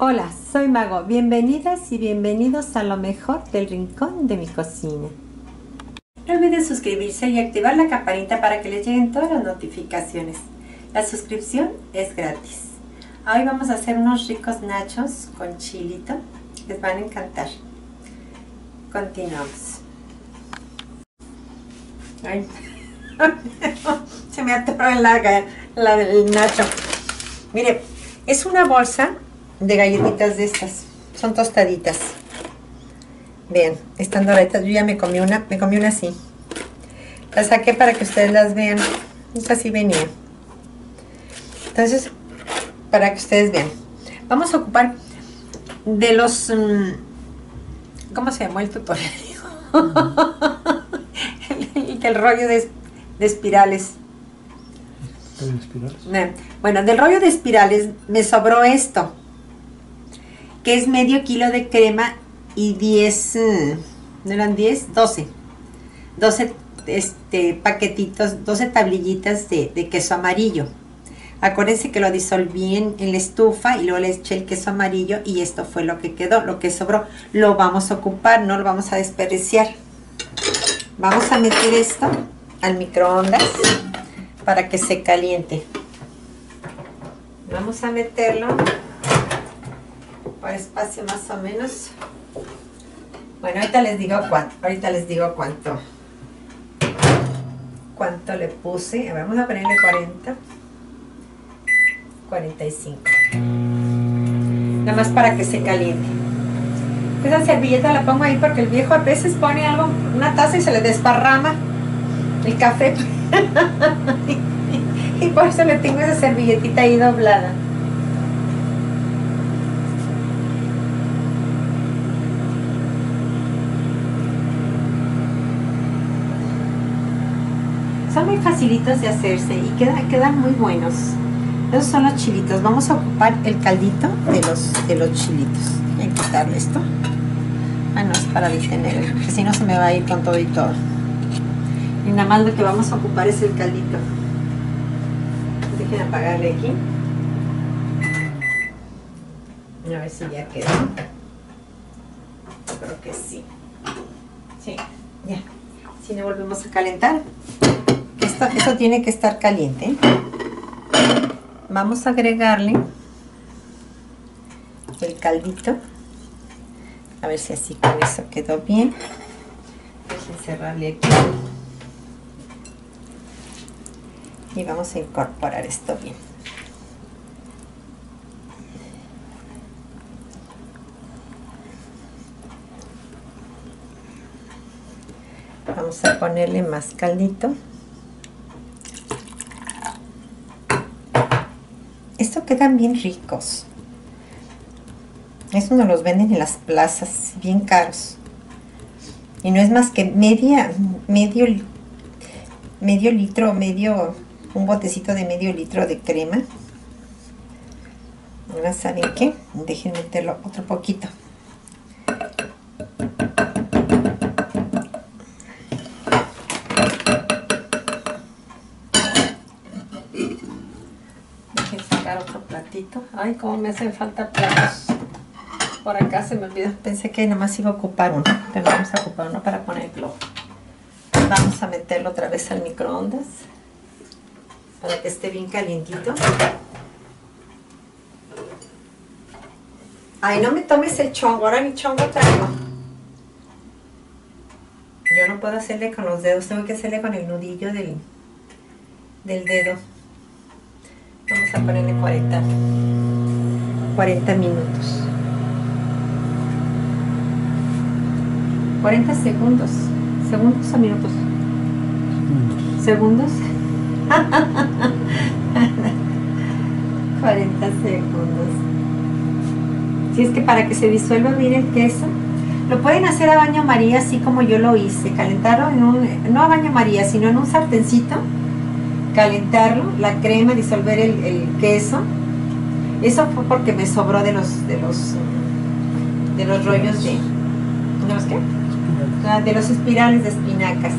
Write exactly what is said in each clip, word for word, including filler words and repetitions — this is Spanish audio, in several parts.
Hola, soy Mago. Bienvenidas y bienvenidos a lo mejor del rincón de mi cocina. No olviden suscribirse y activar la campanita para que les lleguen todas las notificaciones. La suscripción es gratis. Hoy vamos a hacer unos ricos nachos con chilito. Les van a encantar. Continuamos. Ay. Se me atoró en la, la del nacho. Mire, es una bolsa de galletitas de estas. Son tostaditas. Vean, están doraditas. Yo ya me comí una, me comí una así. La saqué para que ustedes las vean. Esta así venía. Entonces, para que ustedes vean. Vamos a ocupar de los... Um, ¿cómo se llamó el tutorial? el, del rollo de, de espirales. ¿De espirales? Bueno, del rollo de espirales me sobró esto, que es medio kilo de crema y diez, ¿no eran diez? doce. doce este, paquetitos, doce tablillitas de, de queso amarillo. Acuérdense que lo disolví en, en la estufa y luego le eché el queso amarillo y esto fue lo que quedó, lo que sobró. Lo vamos a ocupar, no lo vamos a desperdiciar. Vamos a meter esto al microondas para que se caliente. Vamos a meterlo por espacio más o menos. Bueno, ahorita les digo cuánto, ahorita les digo cuánto, cuánto le puse. A ver, vamos a ponerle cuarenta, cuarenta y cinco. Nada más para que se caliente. Esa servilleta la pongo ahí porque el viejo a veces pone algo, una taza y se le desparrama el café. Y por eso le tengo esa servilletita ahí doblada. Son muy facilitos de hacerse y quedan, quedan muy buenos. Esos son los chilitos. Vamos a ocupar el caldito de los, de los chilitos. Hay que quitarle esto. Ah, no, es para detener, porque si no se me va a ir con todo y todo. Y nada más lo que vamos a ocupar es el caldito. Dejen apagarle aquí. A ver si ya quedó. Creo que sí. Sí, ya. Si no volvemos a calentar. Esto, esto tiene que estar caliente. Vamos a agregarle el caldito. A ver si así con eso quedó bien. Dejen cerrarle aquí. Y vamos a incorporar esto bien. Vamos a ponerle más caldito. Estos quedan bien ricos. Eso nos los venden en las plazas, bien caros. Y no es más que media, medio, medio litro, medio, un botecito de medio litro de crema. Ahora, ¿saben qué? Dejen meterlo otro poquito. Dejen sacar otro platito. Ay, cómo me hacen falta platos. Por acá se me olvidó. Pensé que nada más iba a ocupar uno. Pero vamos a ocupar uno para ponerlo. Vamos a meterlo otra vez al microondas. Para que esté bien calientito. Ay, no me tomes el chongo. Ahora mi chongo traigo. Yo no puedo hacerle con los dedos. Tengo que hacerle con el nudillo del, del dedo. Vamos a ponerle cuarenta, cuarenta minutos. cuarenta segundos. ¿Segundos o minutos? ¿Segundos? cuarenta segundos. Si es que para que se disuelva bien el queso, lo pueden hacer a baño María, así como yo lo hice. Calentarlo en un, no a baño María, sino en un sartencito. Calentarlo, la crema, disolver el, el queso. Eso fue porque me sobró de los, de los, de los rollos de, ¿de los qué? De los espirales de espinacas.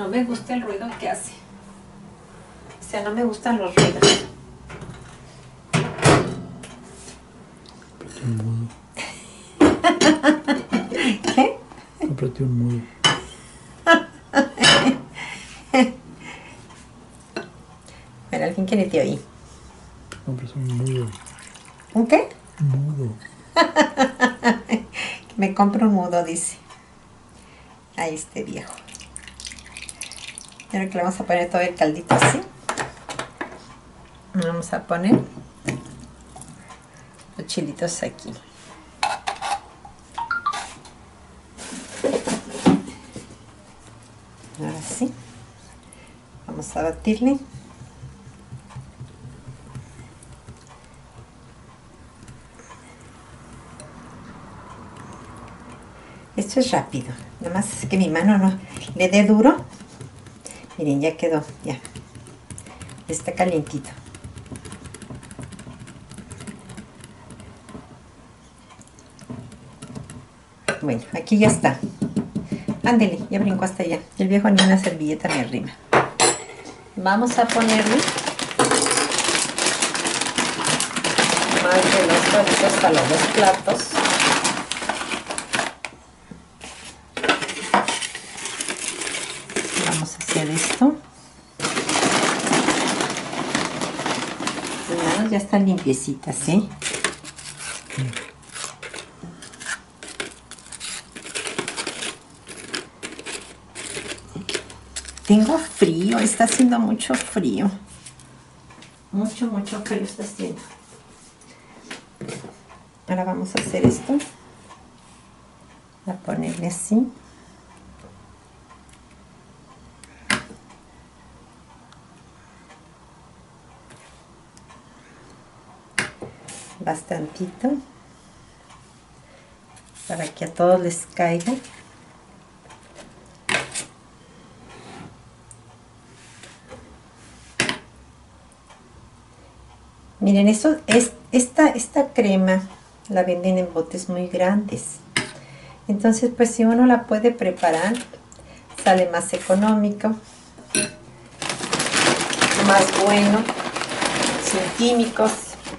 No me gusta el ruido que hace. O sea, no me gustan los ruidos. Cómprate un mudo. ¿Qué? Cómprate un mudo. Bueno, alguien quiere te oí. Compras un mudo. ¿Un qué? Un mudo. Que me compro un mudo, dice. Ahí este viejo. Y ahora que le vamos a poner todo el caldito así. Vamos a poner los chilitos aquí. Ahora sí. Vamos a batirle. Esto es rápido. Nada más que mi mano no le dé duro. Miren, ya quedó. Ya. Está calientito. Bueno, aquí ya está. Ándele, ya brincó hasta allá. El viejo ni una servilleta me arrima. Vamos a ponerle más de los cuadritos a los dos platos. Vamos a hacer esto. Las manos ya están limpiecitas, ¿eh? Tengo frío, está haciendo mucho frío. Mucho, mucho frío está haciendo. Ahora vamos a hacer esto. A ponerle así. Bastantito. Para que a todos les caiga. Miren, eso es, esta, esta crema la venden en botes muy grandes. Entonces, pues si uno la puede preparar, sale más económico, más bueno, sin químicos.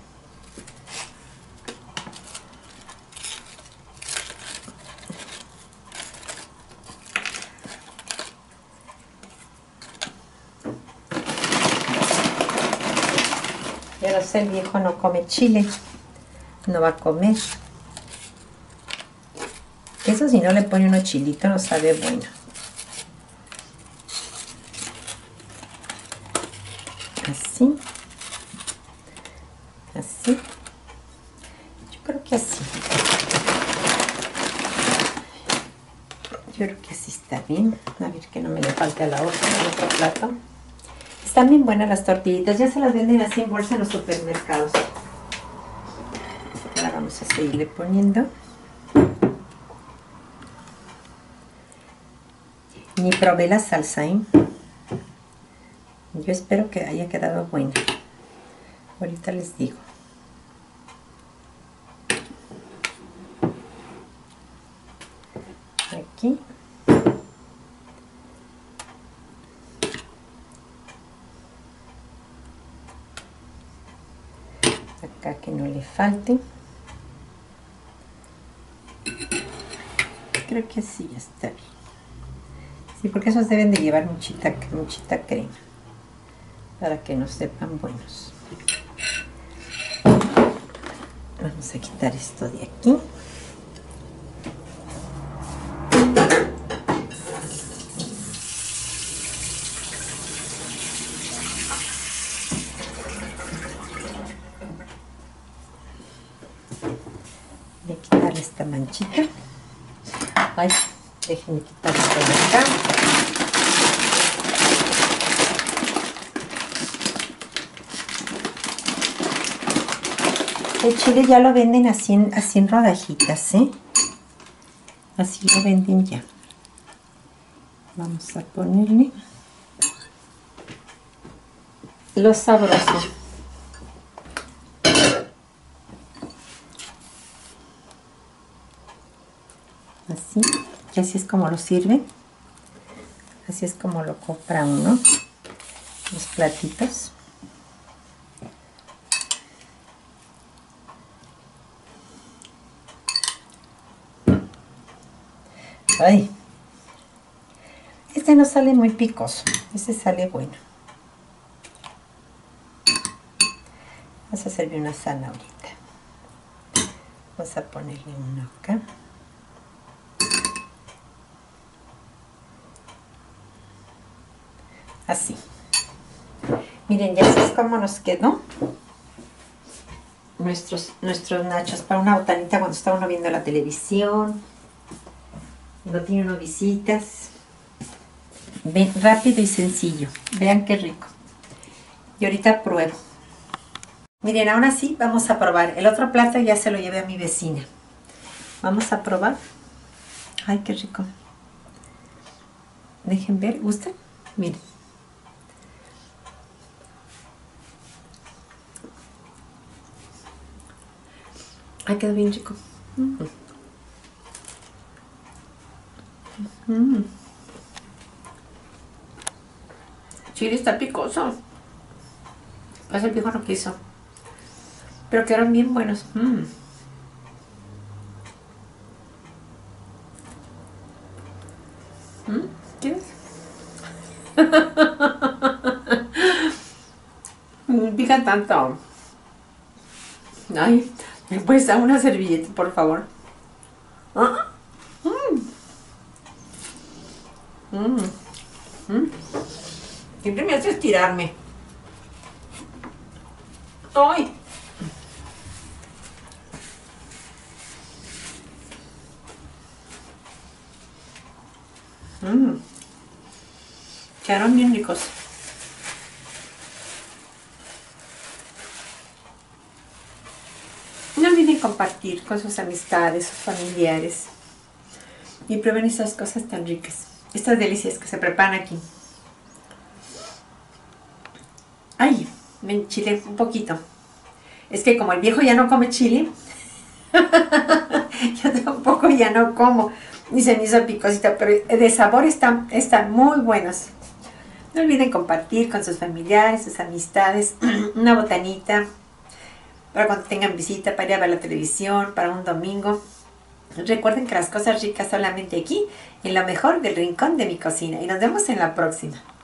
Ya no sé, el viejo no come chile, no va a comer. Eso si no le pone uno chilito no sabe bueno. Así. Así. Yo creo que así. Yo creo que así está bien. A ver que no me le falte a la otra, al otro plato. Están bien buenas las tortillitas, ya se las venden así en bolsa en los supermercados. Ahora vamos a seguirle poniendo. Ni probé la salsa, ¿eh? Yo espero que haya quedado buena. Ahorita les digo. Aquí. Acá que no le falte. Creo que así ya está bien. Sí, porque esos deben de llevar muchita, muchita crema para que nos sepan buenos. Vamos a quitar esto de aquí. Voy a quitar esta manchita. Ay, déjenme quitar esto de acá. El chile ya lo venden así en, así en rodajitas, ¿eh? Así lo venden ya. Vamos a ponerle lo sabroso. Así, y así es como lo sirven. Así es como lo compra uno, los platitos. Ay, este no sale muy picoso, este sale bueno. Vamos a servir una zanahorita. Vamos a ponerle uno acá. Así. Miren, ya así es como nos quedó nuestros, nuestros nachos para una botanita cuando está uno viendo la televisión, cuando tiene uno visitas. Ven, rápido y sencillo. Vean qué rico. Y ahorita pruebo. Miren, ahora sí vamos a probar. El otro plato ya se lo llevé a mi vecina. Vamos a probar. Ay, qué rico. Dejen ver, ¿gusta? Miren. Ay, quedó bien rico. Mm. Mm. Chile está picoso. Pues el viejo no quiso. Pero quedaron bien buenos. Mm. ¿Mm? ¿Quieres? Pica tanto. Ay, ¿me puedes dar una servilleta, por favor? ¿Ah? Mm. Mm. Mm. Siempre me hace estirarme. ¡Ay! Mmm. Quedaron bien ricos. No olviden compartir con sus amistades, sus familiares. Y prueben esas cosas tan ricas. Estas delicias que se preparan aquí. Ay, me enchilé un poquito. Es que como el viejo ya no come chile, yo tampoco ya no como. Y se me hizo picosita, pero de sabor están, están muy buenos. No olviden compartir con sus familiares, sus amistades, una botanita, para cuando tengan visita, para ir a ver la televisión, para un domingo. Recuerden que las cosas ricas solamente aquí, en lo mejor del rincón de mi cocina. Y nos vemos en la próxima.